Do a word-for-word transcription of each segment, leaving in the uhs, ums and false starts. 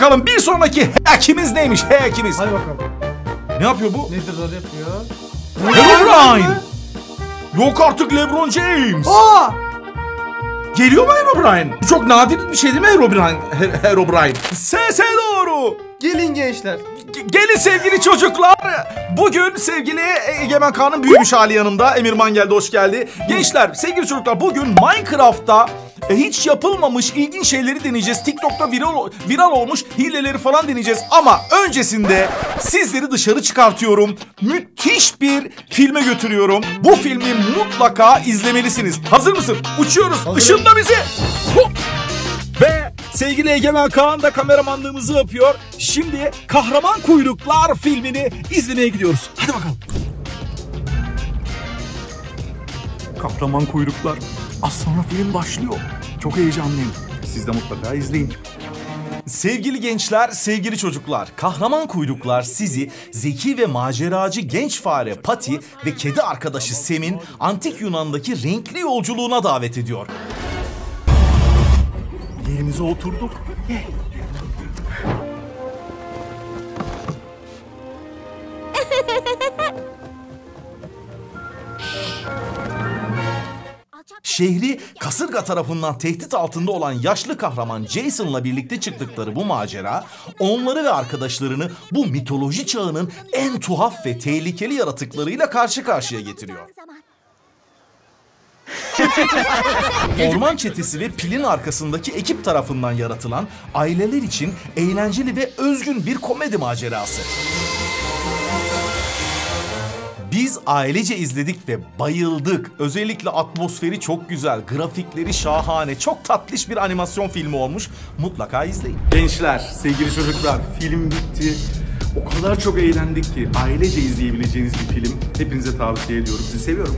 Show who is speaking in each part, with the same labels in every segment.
Speaker 1: bakalım bir sonraki hackimiz neymiş? Hackimiz.
Speaker 2: Hadi bakalım.
Speaker 1: Ne yapıyor bu?
Speaker 2: Nedir yapıyor?
Speaker 1: Herobrine. Yok artık LeBron James.
Speaker 2: Aa!
Speaker 1: Geliyor mu Herobrine? Bu çok nadir bir şey değil mi Herobrine? Her Herobrine. Sese doğru.
Speaker 2: Gelin gençler.
Speaker 1: G gelin sevgili çocuklar. Bugün sevgili Egemen Kaan'ın büyümüş hali yanımda. Emirman geldi, hoş geldi. Gençler, sevgili çocuklar, bugün Minecraft'ta e, hiç yapılmamış ilginç şeyleri deneyeceğiz. TikTok'ta viral, viral olmuş hileleri falan deneyeceğiz. Ama öncesinde sizleri dışarı çıkartıyorum. Müthiş bir filme götürüyorum. Bu filmi mutlaka izlemelisiniz. Hazır mısın? Uçuyoruz.
Speaker 2: Hazırım.
Speaker 1: Işınla bizi. Hop. Ve sevgili Egemen Kaan da kameramanlığımızı yapıyor. Şimdi Kahraman Kuyruklar filmini izlemeye gidiyoruz. Hadi bakalım. Kahraman Kuyruklar. Az sonra film başlıyor. Çok heyecanlıyım. Siz de mutlaka izleyin. Sevgili gençler, sevgili çocuklar, Kahraman Kuyruklar sizi zeki ve maceracı genç fare Patty ve kedi arkadaşı Sam'in antik Yunan'daki renkli yolculuğuna davet ediyor. Yerimize oturduk. Şehri kasırga tarafından tehdit altında olan yaşlı kahraman Jason'la birlikte çıktıkları bu macera, onları ve arkadaşlarını bu mitoloji çağının en tuhaf ve tehlikeli yaratıklarıyla karşı karşıya getiriyor. Orman Çetesi ve Pil'in arkasındaki ekip tarafından yaratılan aileler için eğlenceli ve özgün bir komedi macerası. Biz ailece izledik ve bayıldık. Özellikle atmosferi çok güzel, grafikleri şahane, çok tatlış bir animasyon filmi olmuş. Mutlaka izleyin. Gençler, sevgili çocuklar, film bitti. O kadar çok eğlendik ki ailece izleyebileceğiniz bir film. Hepinize tavsiye ediyorum. Sizi seviyorum.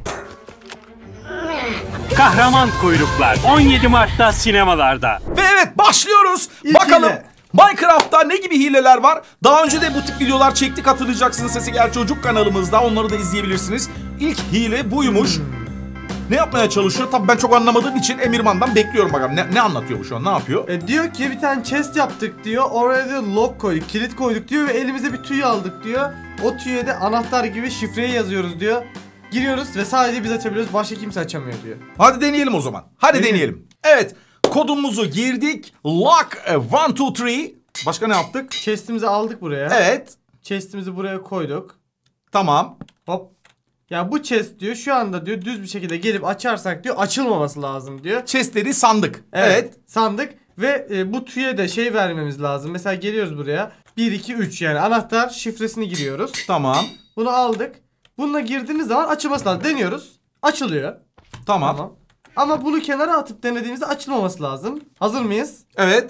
Speaker 3: Kahraman Kuyruklar on yedi Mart'ta sinemalarda.
Speaker 1: Ve evet, başlıyoruz.
Speaker 2: İlk
Speaker 1: Bakalım
Speaker 2: hile.
Speaker 1: Minecraft'ta ne gibi hileler var? Daha önce de bu tip videolar çektik, hatırlayacaksınız. Sesi Gel Çocuk kanalımızda, onları da izleyebilirsiniz. İlk hile buymuş. Hmm. Ne yapmaya çalışıyor? Tabii ben çok anlamadığım için Emirman'dan bekliyorum bakalım. Ne, ne anlatıyor bu şu an? Ne yapıyor?
Speaker 2: E, diyor ki bir tane chest yaptık diyor. Oraya diyor lock koyduk, kilit koyduk diyor ve elimize bir tüy aldık diyor. O tüye de anahtar gibi şifreyi yazıyoruz diyor. Giriyoruz ve sadece biz açabiliyoruz. Başka kimse açamıyor diyor.
Speaker 1: Hadi deneyelim o zaman. Hadi
Speaker 2: Deneyelim.
Speaker 1: deneyelim. Evet. Kodumuzu girdik. Lock one two three. Başka ne yaptık?
Speaker 2: Chest'imizi aldık buraya.
Speaker 1: Evet.
Speaker 2: Chest'imizi buraya koyduk.
Speaker 1: Tamam.
Speaker 2: Hop. Ya bu chest diyor şu anda diyor düz bir şekilde gelip açarsak diyor açılmaması lazım diyor.
Speaker 1: Chest'leri sandık.
Speaker 2: Evet.
Speaker 1: Evet.
Speaker 2: Sandık ve e, bu tüye de şey vermemiz lazım. Mesela geliyoruz buraya. bir iki üç yani anahtar şifresini giriyoruz.
Speaker 1: Tamam.
Speaker 2: Bunu aldık. Bununla girdiğimiz zaman açılması lazım. Deniyoruz. Açılıyor.
Speaker 1: Tamam.
Speaker 2: Tamam. Ama bunu kenara atıp denediğimizde açılmaması lazım. Hazır mıyız?
Speaker 1: Evet.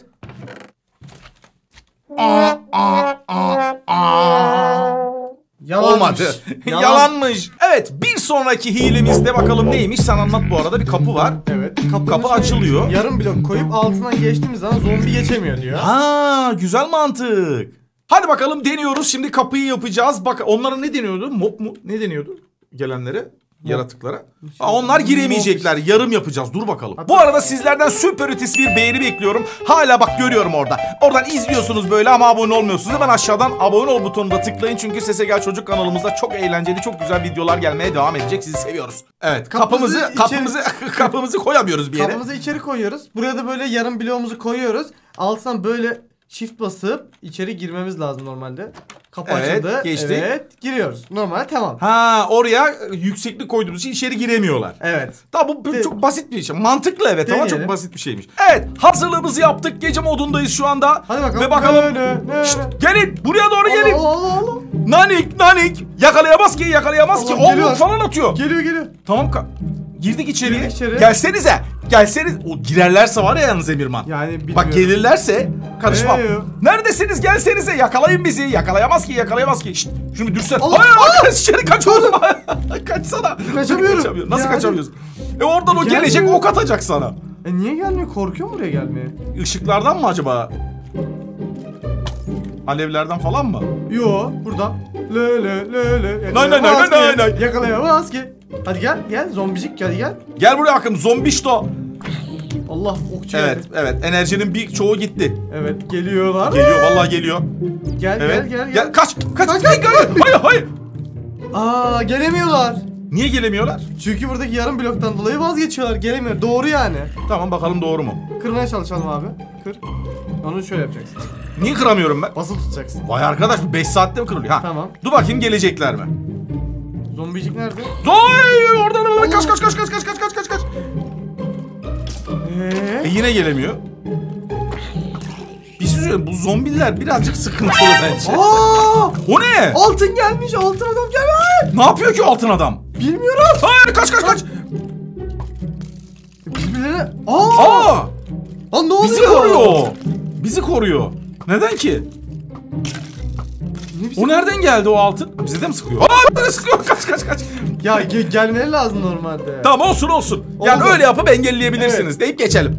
Speaker 1: Aa, aa, aa, aa.
Speaker 2: Yalanmış.
Speaker 1: Olmadı.
Speaker 2: Yalan.
Speaker 1: Yalanmış. Evet, bir sonraki hilemizde bakalım neymiş? Sen anlat bu arada. Bir kapı var.
Speaker 2: Evet. Kapının
Speaker 1: Kapı
Speaker 2: üstüne
Speaker 1: açılıyor.
Speaker 2: Yarım blok koyup altından geçtiğimiz zaman zombi geçemiyor diyor.
Speaker 1: Ha, güzel mantık. Hadi bakalım deniyoruz. Şimdi kapıyı yapacağız. Bak, onlara ne deniyordu? Mob mu? Ne deniyordu? Gelenlere, yaratıklara. Aa, onlar giremeyecekler. Yarım yapacağız. Dur bakalım. Bu arada sizlerden süper ötesi bir beğeni bekliyorum. Hala bak görüyorum orada. Oradan izliyorsunuz böyle ama abone olmuyorsunuz. Hemen aşağıdan abone ol butonuna tıklayın. Çünkü Sese Gel Çocuk kanalımızda çok eğlenceli, çok güzel videolar gelmeye devam edecek. Sizi seviyoruz. Evet. Kapımızı
Speaker 2: Kapımızı
Speaker 1: kapımızı kapımızı koyamıyoruz bir yere.
Speaker 2: Kapımızı içeri koyuyoruz. Buraya da böyle yarım bloğumuzu koyuyoruz. Altından böyle shift basıp içeri girmemiz lazım normalde. Kapı
Speaker 1: Evet,
Speaker 2: açıldı.
Speaker 1: geçtik.
Speaker 2: Evet, giriyoruz. Normal tamam.
Speaker 1: Ha, oraya yükseklik koyduğumuz için içeri giremiyorlar.
Speaker 2: Evet.
Speaker 1: Tamam, bu
Speaker 2: De-
Speaker 1: çok basit bir şey. Mantıklı evet ama
Speaker 2: Deneyelim.
Speaker 1: çok basit bir şeymiş. Evet, hazırlığımızı yaptık. Gece modundayız şu anda.
Speaker 2: Hadi bakalım.
Speaker 1: Ve bakalım.
Speaker 2: Ne, ne, ne,
Speaker 1: Şşt,
Speaker 2: ne?
Speaker 1: gelin buraya doğru gelin.
Speaker 2: Allah Allah Allah.
Speaker 1: Nanik nanik. Yakalayamaz ki, yakalayamaz ki.
Speaker 2: Allah,
Speaker 1: Oğlum
Speaker 2: geliyor.
Speaker 1: falan atıyor.
Speaker 2: Geliyor geliyor.
Speaker 1: Tamam ka- girdik içeriye.
Speaker 2: Girdik içeri.
Speaker 1: Gelsenize. Gelseniz. O girerlerse var ya yalnız Emirman.
Speaker 2: Yani bilmiyorum.
Speaker 1: Bak gelirlerse karışmam.
Speaker 2: Ee,
Speaker 1: Neredesiniz? Gelsenize. Yakalayın bizi. Yakalayamaz ki, yakalayamaz ki. Şşt, şunu düşsen.
Speaker 2: Allah,
Speaker 1: Hayır,
Speaker 2: Allah!
Speaker 1: kaç içeri kaç oğlum. Kaçsana.
Speaker 2: Kaçamıyorum.
Speaker 1: Kaçamıyorum. Nasıl
Speaker 2: Yani-
Speaker 1: kaçamıyorsun? E oradan o
Speaker 2: Gelmiyor.
Speaker 1: gelecek, ok atacak sana.
Speaker 2: E niye gelmiyor? Korkuyor mu buraya gelmeye?
Speaker 1: Işıklardan mı acaba? Alevlerden falan mı?
Speaker 2: Yo, burada. Le le le le.
Speaker 1: Nay, nay, nay,
Speaker 2: Yakalayamaz
Speaker 1: nay,
Speaker 2: ki.
Speaker 1: nay.
Speaker 2: Yakalayamaz ki. Hadi gel, gel zombicik gel gel.
Speaker 1: Gel buraya bakın zombişto.
Speaker 2: Allah okçu
Speaker 1: Evet,
Speaker 2: geldi.
Speaker 1: evet. Enerjinin bir çoğu gitti.
Speaker 2: Evet geliyorlar.
Speaker 1: Geliyor, vallahi geliyor.
Speaker 2: Gel
Speaker 1: Evet.
Speaker 2: gel gel.
Speaker 1: Gel, kaç, kaç.
Speaker 2: Kaç,
Speaker 1: Hayır,
Speaker 2: kaç,
Speaker 1: hayır, hayır, hayır.
Speaker 2: Aa gelemiyorlar.
Speaker 1: Niye gelemiyorlar?
Speaker 2: Çünkü buradaki yarım bloktan dolayı vazgeçiyorlar. Gelemiyor. Doğru yani.
Speaker 1: Tamam, bakalım doğru mu?
Speaker 2: Kırmaya çalışalım abi. Kır. Onu şöyle yapacaksın.
Speaker 1: Niye kıramıyorum ben?
Speaker 2: Basılı tutacaksın.
Speaker 1: Vay arkadaş, bu beş saatte mi kırılıyor? Ha.
Speaker 2: Tamam.
Speaker 1: Dur bakayım, gelecekler mi?
Speaker 2: Zombicik nerede?
Speaker 1: Doy! Oradan oradan kaç kaç kaç kaç kaç kaç kaç kaç kaç.
Speaker 2: Eee?
Speaker 1: E yine gelemiyor. Bir şey söyleyeyim, bu zombiler birazcık sıkıntılı bence.
Speaker 2: Aa!
Speaker 1: O ne?
Speaker 2: Altın gelmiş. Altın adam gelmiş.
Speaker 1: Ne yapıyor ki altın adam?
Speaker 2: Bilmiyorum.
Speaker 1: Hayır, kaç kaç kaç.
Speaker 2: Birbirlerine... Aa!
Speaker 1: Aa!
Speaker 2: Lan ne oluyor?
Speaker 1: Bizi koruyor. Bizi koruyor. Neden ki?
Speaker 2: Ne bizi-
Speaker 1: O nereden geldi o altın? Bize de mi sıkıyor? Aa, bize de sıkıyor. Kaç kaç kaç.
Speaker 2: Ya ge- gelmeleri lazım normalde.
Speaker 1: Tamam, olsun olsun. Yani
Speaker 2: Oldu.
Speaker 1: öyle yapıp engelleyebilirsiniz deyip geçelim.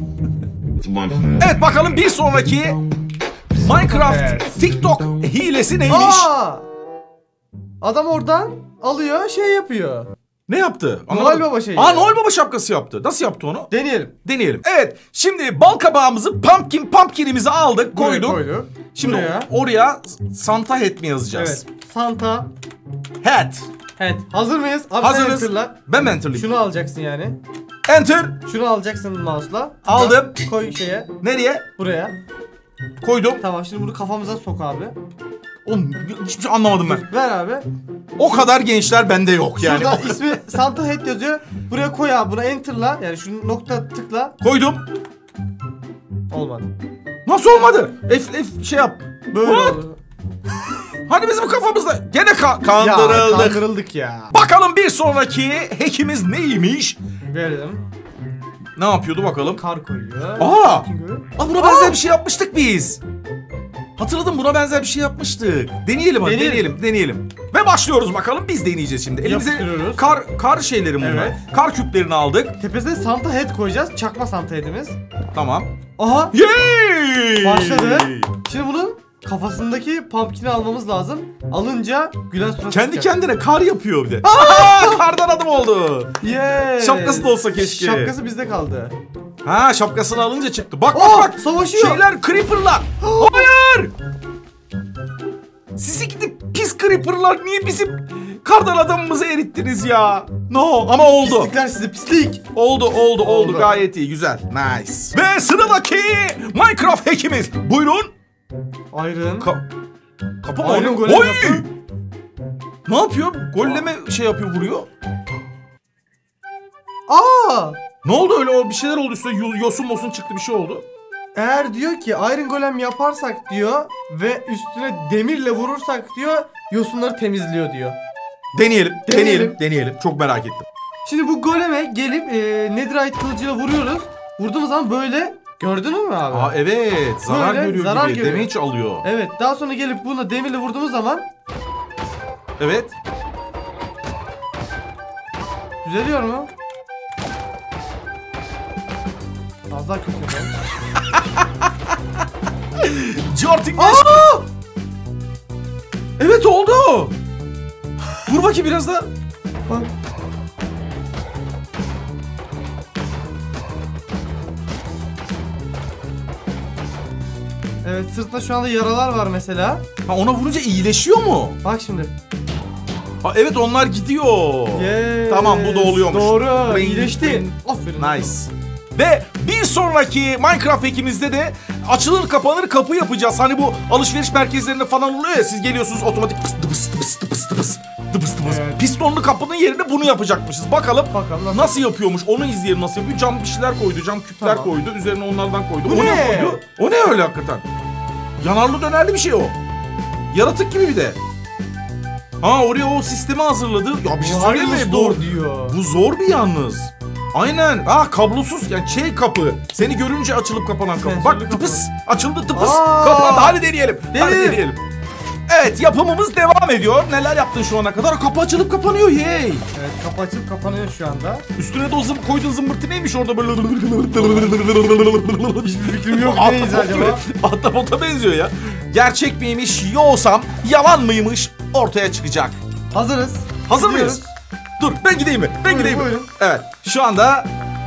Speaker 1: Evet, bakalım bir sonraki Minecraft
Speaker 2: Evet.
Speaker 1: TikTok hilesi neymiş?
Speaker 2: Aa! Adam oradan alıyor şey yapıyor.
Speaker 1: Ne yaptı?
Speaker 2: Noel
Speaker 1: Anlamadım.
Speaker 2: Baba şeyi
Speaker 1: Aa,
Speaker 2: ya.
Speaker 1: Noel Baba şapkası yaptı. Nasıl yaptı onu?
Speaker 2: Deneyelim.
Speaker 1: Deneyelim. Evet, şimdi bal kabağımızı, pumpkin pumpkin'imizi aldık,
Speaker 2: Buraya
Speaker 1: koyduk.
Speaker 2: koyduk.
Speaker 1: Şimdi
Speaker 2: Buraya.
Speaker 1: oraya Santa Hat mi yazacağız?
Speaker 2: Evet. Santa.
Speaker 1: Hat.
Speaker 2: Evet. Hazır mıyız? Abi sen
Speaker 1: Hazırız.
Speaker 2: enter'la.
Speaker 1: Ben mentorluyum.
Speaker 2: Şunu alacaksın yani.
Speaker 1: Enter.
Speaker 2: Şunu alacaksın mouse'la.
Speaker 1: Aldım.
Speaker 2: Koy şeye.
Speaker 1: Nereye?
Speaker 2: Buraya.
Speaker 1: Koydum.
Speaker 2: Tamam şimdi bunu kafamıza sok abi.
Speaker 1: Oğlum, hiçbir şey anlamadım ben.
Speaker 2: Ver abi.
Speaker 1: O kadar gençler bende yok yani.
Speaker 2: Şurada ismi Santa Hat yazıyor. Buraya koy abi. Buna enter'la. Yani şu nokta tıkla.
Speaker 1: Koydum.
Speaker 2: Olmadı.
Speaker 1: Nasıl olmadı? F, F şey yap.
Speaker 2: Böyle
Speaker 1: What?
Speaker 2: oldu.
Speaker 1: Hani bizim kafamızda gene ka-
Speaker 2: Ya
Speaker 1: kandırıldık.
Speaker 2: kandırıldık ya.
Speaker 1: Bakalım bir sonraki hackimiz neymiş?
Speaker 2: Verelim.
Speaker 1: Ne yapıyordu bakalım?
Speaker 2: Kar koyuyor.
Speaker 1: Aa!
Speaker 2: Çünkü-
Speaker 1: Aa, buna benzer bir şey yapmıştık biz. Hatırladım, buna benzer bir şey yapmıştık. Deneyelim hadi,
Speaker 2: Deneyelim.
Speaker 1: deneyelim, deneyelim. Ve başlıyoruz bakalım, biz deneyeceğiz şimdi. Elimize
Speaker 2: Yapıştırıyoruz.
Speaker 1: kar kar şeyleri bunlar.
Speaker 2: Evet.
Speaker 1: Kar küplerini aldık.
Speaker 2: Tepesine Santa Hat koyacağız. Çakma Santa Hat'imiz.
Speaker 1: Tamam.
Speaker 2: Aha.
Speaker 1: Yay!
Speaker 2: Başladı. Şimdi bunun kafasındaki pumpkin'i almamız lazım. Alınca gülen surat
Speaker 1: Kendi
Speaker 2: çıkacak.
Speaker 1: kendine kar yapıyor bir de. Aa, kardan adım oldu.
Speaker 2: Yes.
Speaker 1: Şapkası da olsa keşke.
Speaker 2: Şapkası bizde kaldı.
Speaker 1: Ha, şapkasını alınca çıktı. Bak bak
Speaker 2: Aa,
Speaker 1: bak.
Speaker 2: savaşıyor.
Speaker 1: Şeyler creeper'lar. Hayır. Sizi gidip pis creeper'lar niye bizim kardan adamımızı erittiniz ya? No, ama oldu.
Speaker 2: Pislikler sizi pislik.
Speaker 1: Oldu, oldu, oldu.
Speaker 2: Oldu.
Speaker 1: Gayet iyi, güzel. Nice. Ve sıradaki Minecraft hackimiz. Buyurun.
Speaker 2: Iron.
Speaker 1: Ka kapı mı?
Speaker 2: Iron
Speaker 1: Oy!
Speaker 2: golem yapıyor.
Speaker 1: Ne yapıyor? Golleme şey yapıyor, vuruyor.
Speaker 2: Aa!
Speaker 1: Ne oldu öyle? O bir şeyler oldu üstüne. yo- Yosun mosun çıktı, bir şey oldu.
Speaker 2: Eğer diyor ki Iron Golem yaparsak diyor ve üstüne demirle vurursak diyor yosunları temizliyor diyor.
Speaker 1: Deneyelim, deneyelim,
Speaker 2: Deneyelim.
Speaker 1: deneyelim. Çok merak ettim.
Speaker 2: Şimdi bu goleme gelip e, Netherite kılıcıyla vuruyoruz. Vurduğumuz zaman böyle gördün mü abi?
Speaker 1: Aa, evet, zarar
Speaker 2: Böyle
Speaker 1: görüyor
Speaker 2: zarar
Speaker 1: gibi.
Speaker 2: görüyor.
Speaker 1: Damage alıyor.
Speaker 2: Evet daha sonra gelip buna demirle vurduğumuz zaman
Speaker 1: Evet.
Speaker 2: düzeliyor mu? Az daha kötü yapalım.
Speaker 1: Jortik.
Speaker 2: Aa!
Speaker 1: Evet, oldu. Vur bakayım biraz daha.
Speaker 2: Bak. Evet sırtında şu anda yaralar var mesela.
Speaker 1: Ha, ona vurunca iyileşiyor mu?
Speaker 2: Bak şimdi.
Speaker 1: Ha, evet, onlar gidiyor.
Speaker 2: Yes.
Speaker 1: Tamam, bu da oluyormuş.
Speaker 2: Doğru.
Speaker 1: Ring,
Speaker 2: İyileşti.
Speaker 1: ring.
Speaker 2: Aferin.
Speaker 1: Nice. Ve bir sonraki Minecraft hackimizde de açılır kapanır kapı yapacağız. Hani bu alışveriş merkezlerinde falan oluyor ya, siz geliyorsunuz otomatik pıs tıpıs tıpıs tıpıs tıpıs tıpıs tıpıs.
Speaker 2: Evet.
Speaker 1: Pistonlu kapının yerine bunu yapacakmışız. Bakalım,
Speaker 2: Bakalım nasıl?
Speaker 1: nasıl yapıyormuş, onu izleyelim nasıl yapıyor. Cam bir şeyler koydu, cam küpler
Speaker 2: Tamam.
Speaker 1: koydu, üzerine onlardan koydu.
Speaker 2: Bu
Speaker 1: o ne?
Speaker 2: ne?
Speaker 1: koydu? O ne öyle hakikaten? Yanarlı dönerli bir şey o. Yaratık gibi bir de. Ha, oraya o sistemi hazırladı. Ya bir şey söyleyeyim mi? Bu,
Speaker 2: Zor diyor.
Speaker 1: bu zor bir yalnız. Aynen. Ha, kablosuz yani şey kapı. Seni görünce açılıp kapanan kapı.
Speaker 2: Sensörlü
Speaker 1: Bak
Speaker 2: kapı.
Speaker 1: tıpıs. Açıldı tıpıs.
Speaker 2: Aa!
Speaker 1: Kapandı. Hadi deneyelim. Hadi
Speaker 2: Deneyelim.
Speaker 1: deneyelim. Evet, yapımımız devam ediyor. Neler yaptın şu ana kadar? Kapı açılıp kapanıyor. Yey.
Speaker 2: Evet kapı açıp kapanıyor şu anda.
Speaker 1: Üstüne de o zım koyduğun zımbırtı neymiş orada böyle?
Speaker 2: Hiçbir fikrim yok
Speaker 1: Ahtapot
Speaker 2: neyiz acaba?
Speaker 1: böyle. Ahtapota benziyor ya. Gerçek miymiş yoksam yalan mıymış ortaya çıkacak.
Speaker 2: Hazırız.
Speaker 1: Hazır
Speaker 2: Gidiyoruz.
Speaker 1: mıyız? Dur, ben gideyim mi? Ben
Speaker 2: Buyurun,
Speaker 1: gideyim mi?
Speaker 2: buyurun.
Speaker 1: Evet. Şu anda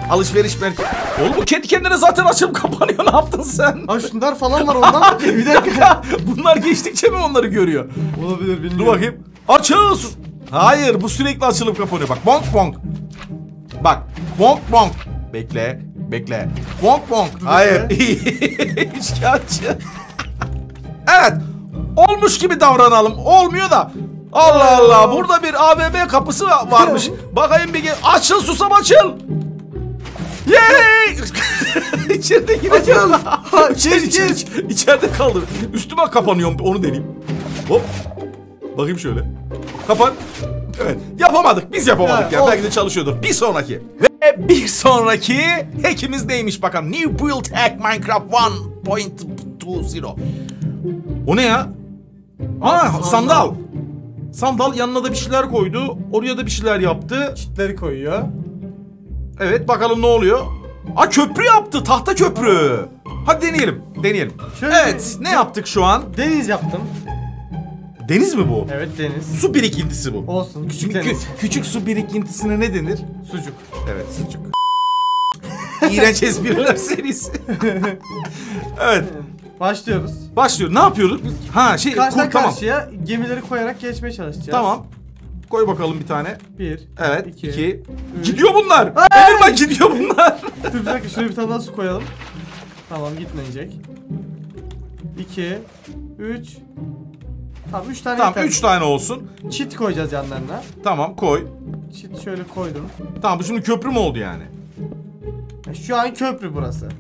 Speaker 1: Alışveriş merkezi. Oğlum bu kendi kendine zaten açılıp kapanıyor. Ne yaptın sen?
Speaker 2: Ha şunlar falan var ondan mı? Bir dakika.
Speaker 1: Bunlar geçtikçe mi onları görüyor?
Speaker 2: Olabilir bilmiyorum.
Speaker 1: Dur bakayım. Açıl. Hayır bu sürekli açılıp kapanıyor. Bak bonk bonk. Bak bonk bonk. Bekle. Bekle. Bonk bonk. Hayır. Üçkağıtçı. Evet. Olmuş gibi davranalım. Olmuyor da. Allah Allah. Burada bir A V M kapısı varmış. Bakayım bir. Açıl susam açıl. Yey! İçeride gireceğim. İçeride, içeride, içeride kaldı. Üstüme kapanıyorum. Onu deneyeyim. Hop. Bakayım şöyle. Kapan. Evet. Yapamadık. Biz yapamadık ya. ya. Belki de çalışıyordur. Bir sonraki. Ve bir sonraki hackimiz neymiş bakalım. New build hack Minecraft one point two zero. O ne ya? Aa sandal. sandal. Sandal yanına da bir şeyler koydu. Oraya da bir şeyler yaptı.
Speaker 2: Çitleri koyuyor.
Speaker 1: Evet bakalım ne oluyor. Aa köprü yaptı. Tahta köprü. Hadi deneyelim. Deneyelim.
Speaker 2: Şöyle
Speaker 1: evet.
Speaker 2: bir...
Speaker 1: Ne yaptık şu an?
Speaker 2: Deniz yaptım.
Speaker 1: Deniz mi bu?
Speaker 2: Evet deniz.
Speaker 1: Su birikintisi bu.
Speaker 2: Olsun küçük
Speaker 1: Kü-
Speaker 2: deniz.
Speaker 1: küçük su birikintisine ne denir?
Speaker 2: Sucuk.
Speaker 1: Evet sucuk. İğrenç espriler serisi. Evet.
Speaker 2: Başlıyoruz.
Speaker 1: Başlıyor. Ne yapıyoruz? Ha şey
Speaker 2: Karşıdan
Speaker 1: kur, tamam.
Speaker 2: karşıya gemileri koyarak geçmeye çalışacağız.
Speaker 1: Tamam. Koy bakalım bir tane.
Speaker 2: Bir.
Speaker 1: Evet.
Speaker 2: iki,
Speaker 1: iki.
Speaker 2: üç.
Speaker 1: Gidiyor bunlar. Emirman gidiyor bunlar.
Speaker 2: Dur bir dakika şuraya bir tane daha su koyalım. Tamam gitmeyecek. İki. Üç. Tamam üç tane
Speaker 1: Tamam
Speaker 2: yeter.
Speaker 1: üç tane olsun.
Speaker 2: Çit koyacağız yanlarına.
Speaker 1: Tamam koy.
Speaker 2: Çit şöyle koydum.
Speaker 1: Tamam bu şimdi köprü mü oldu yani?
Speaker 2: Şu an köprü burası.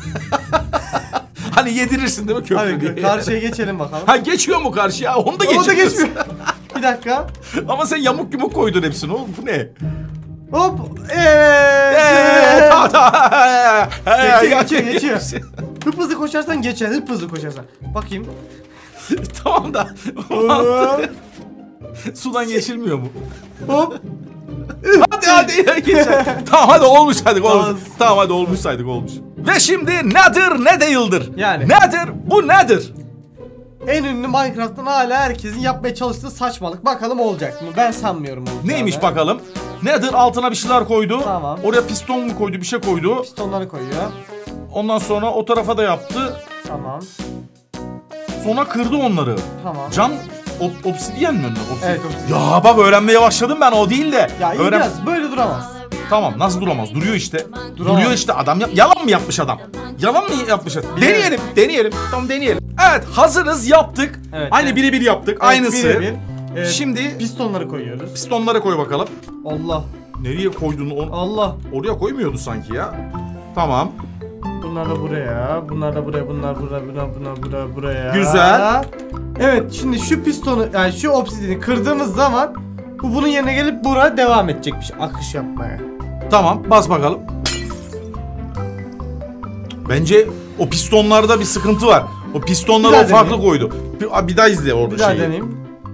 Speaker 1: Hani yedirirsin değil mi köprü
Speaker 2: Hadi
Speaker 1: diye.
Speaker 2: karşıya geçelim bakalım.
Speaker 1: Ha geçiyor mu karşıya? Onu da
Speaker 2: O da
Speaker 1: geçiyorsun.
Speaker 2: geçmiyor. Bir dakika.
Speaker 1: Ama sen yamuk yumuk koydun hepsini oğlum. Bu ne?
Speaker 2: Hop. Evet.
Speaker 1: Eee ta ta.
Speaker 2: Geçiyor geçiyor geçiyor. Hıp hızlı koşarsan geçer. Hıp hızlı koşarsan. Bakayım.
Speaker 1: Tamam da.
Speaker 2: Hop.
Speaker 1: Sudan geçilmiyor mu?
Speaker 2: Hop.
Speaker 1: Hadi hadi geçer. Tamam hadi olmuş hadi olmuş.
Speaker 2: Tamam.
Speaker 1: Tamam hadi olmuş saydık olmuş. Ve şimdi nedir ne değildir?
Speaker 2: Yani.
Speaker 1: Nedir bu nedir?
Speaker 2: En ünlü Minecraft'ın hala herkesin yapmaya çalıştığı saçmalık. Bakalım olacak mı? Ben sanmıyorum olacağını.
Speaker 1: Neymiş bakalım? Nedir altına bir şeyler koydu.
Speaker 2: Tamam.
Speaker 1: Oraya piston mu koydu bir şey koydu.
Speaker 2: Pistonları koyuyor.
Speaker 1: Ondan sonra o tarafa da yaptı.
Speaker 2: Tamam.
Speaker 1: Sonra kırdı onları.
Speaker 2: Tamam.
Speaker 1: Cam ob- obsidyen mi onlar? Obsidyen.
Speaker 2: Evet, obsidyen.
Speaker 1: Ya bak öğrenmeye başladım ben o değil de.
Speaker 2: Ya iyi
Speaker 1: Öğren-
Speaker 2: biraz böyle duramaz.
Speaker 1: Tamam nasıl duramaz? Duruyor işte.
Speaker 2: Duramaz.
Speaker 1: Duruyor işte adam yap. Yalan mı yapmış adam? Yalan mı yapmış adam? Deneyelim, deneyelim. Tamam deneyelim. Evet hazırız yaptık.
Speaker 2: Evet,
Speaker 1: Aynı
Speaker 2: evet.
Speaker 1: birebir yaptık.
Speaker 2: Evet,
Speaker 1: Aynısı.
Speaker 2: birebir. Evet,
Speaker 1: Şimdi
Speaker 2: pistonları koyuyoruz.
Speaker 1: pistonları koy bakalım.
Speaker 2: Allah.
Speaker 1: Nereye koydun onu?
Speaker 2: Allah.
Speaker 1: Oraya koymuyordu sanki ya. Tamam.
Speaker 2: Bunlar da buraya. Bunlar da buraya. Bunlar buraya. Bunlar bunlar buraya. Buraya.
Speaker 1: Güzel.
Speaker 2: Evet şimdi şu pistonu yani şu obsidiyeni kırdığımız zaman bu bunun yerine gelip buraya devam edecekmiş akış yapmaya.
Speaker 1: Tamam bas bakalım. Bence o pistonlarda bir sıkıntı var. O pistonları
Speaker 2: Bir
Speaker 1: o
Speaker 2: daha
Speaker 1: farklı
Speaker 2: deneyeyim.
Speaker 1: koydu. Bir, bir daha izle orada
Speaker 2: Bir daha
Speaker 1: şeyi.
Speaker 2: deneyeyim.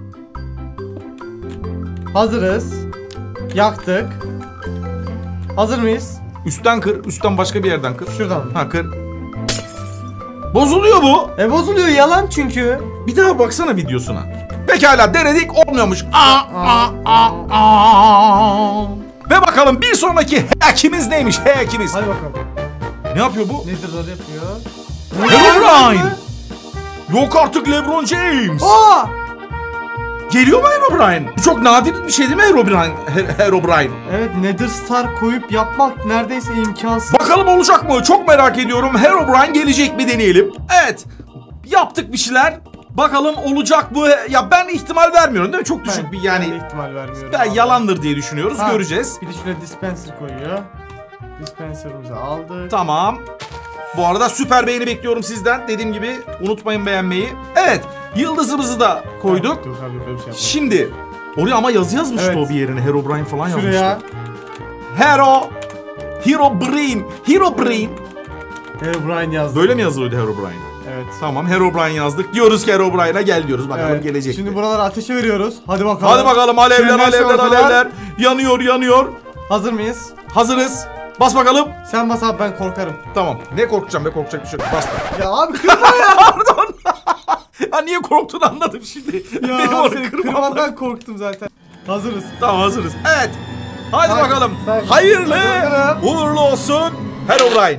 Speaker 2: Hazırız. Yaktık. Hazır mıyız?
Speaker 1: Üstten kır, üstten başka bir yerden kır.
Speaker 2: Şuradan mı?
Speaker 1: Ha kır. Bozuluyor bu.
Speaker 2: E bozuluyor yalan çünkü.
Speaker 1: Bir daha baksana videosuna. Pekala denedik olmuyormuş. Aa, aa, aa, aa. Ve bakalım bir sonraki hackimiz neymiş hackimiz?
Speaker 2: Hadi bakalım.
Speaker 1: Ne yapıyor bu?
Speaker 2: Nedir o yapıyor?
Speaker 1: Herobrine. Yok artık LeBron James.
Speaker 2: Aa!
Speaker 1: Geliyor mu Herobrine? Çok nadir bir şey değil mi Herobrine? Her- Herobrine.
Speaker 2: Evet Nether Star koyup yapmak neredeyse imkansız.
Speaker 1: Bakalım olacak mı? Çok merak ediyorum. Herobrine gelecek mi deneyelim. Evet. Yaptık bir şeyler. Bakalım olacak mı? Ya ben ihtimal vermiyorum değil mi? Çok düşük
Speaker 2: Ben-
Speaker 1: bir yani.
Speaker 2: ben de ihtimal vermiyorum.
Speaker 1: Ben
Speaker 2: abi.
Speaker 1: yalandır diye düşünüyoruz.
Speaker 2: Ha,
Speaker 1: Göreceğiz.
Speaker 2: Bir de şuraya dispenser koyuyor. Dispenser'ımızı aldık.
Speaker 1: Tamam. Bu arada süper beğeni bekliyorum sizden. Dediğim gibi unutmayın beğenmeyi. Evet. Yıldızımızı da koyduk.
Speaker 2: Dur abi böyle bir şey yapalım.
Speaker 1: Şimdi oraya ama yazı yazmıştı
Speaker 2: Evet.
Speaker 1: o bir yerine. Herobrine falan
Speaker 2: Şuraya.
Speaker 1: yazmıştı. Hero. Herobrine. Herobrine.
Speaker 2: Herobrine yazdık.
Speaker 1: Böyle mi yazılıyordu Herobrine?
Speaker 2: Evet.
Speaker 1: Tamam Herobrine yazdık. Diyoruz ki Herobrine'a gel diyoruz. Bakalım
Speaker 2: Evet.
Speaker 1: gelecek
Speaker 2: Şimdi
Speaker 1: mi?
Speaker 2: buraları ateşe veriyoruz. Hadi bakalım.
Speaker 1: Hadi bakalım alevler
Speaker 2: Şimdi
Speaker 1: alevler
Speaker 2: ortalar.
Speaker 1: alevler. Yanıyor yanıyor.
Speaker 2: Hazır mıyız?
Speaker 1: Hazırız. Bas bakalım.
Speaker 2: Sen bas abi ben korkarım.
Speaker 1: Tamam. Ne korkacağım be korkacak bir şey yok. Bas da.
Speaker 2: Ya abi kırma ya.
Speaker 1: Pardon. Ha niye korktuğunu anladım şimdi.
Speaker 2: Ya
Speaker 1: Benim onu
Speaker 2: seni
Speaker 1: kırmam.
Speaker 2: kırmandan korktum zaten. Hazırız.
Speaker 1: Tamam hazırız. Evet. Hadi
Speaker 2: Hadi,
Speaker 1: bakalım.
Speaker 2: hadi.
Speaker 1: Hayırlı
Speaker 2: Hadi.
Speaker 1: uğurlu olsun. Herobrine.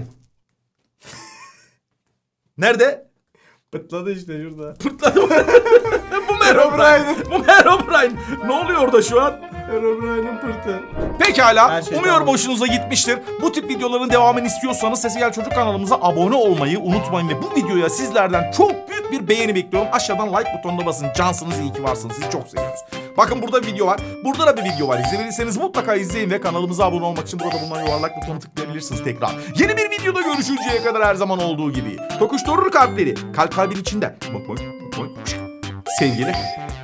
Speaker 1: Nerede?
Speaker 2: Pıtladı işte şurada.
Speaker 1: Pırtladı mı? Bu mu Herobrine? Bu mu Herobrine? Ne oluyor orada şu an?
Speaker 2: Herobrine'in pırtı.
Speaker 1: Pekala.
Speaker 2: Her şey
Speaker 1: Umuyorum
Speaker 2: tamam.
Speaker 1: hoşunuza gitmiştir. Bu tip videoların devamını istiyorsanız Sesi Gel Çocuk kanalımıza abone olmayı unutmayın. Ve bu videoya sizlerden çok büyük bir beğeni bekliyorum. Aşağıdan like butonuna basın. Cansınız, iyi ki varsınız. Sizi çok seviyoruz. Bakın burada bir video var. Burada da bir video var. İzlemediyseniz mutlaka izleyin ve kanalımıza abone olmak için burada bulunan yuvarlak butonu tıklayabilirsiniz tekrar. Yeni bir videoda görüşünceye kadar her zaman olduğu gibi. Tokuşturur kalpleri. Kalp kalbin içinde. Bak bak bak. Sevgili.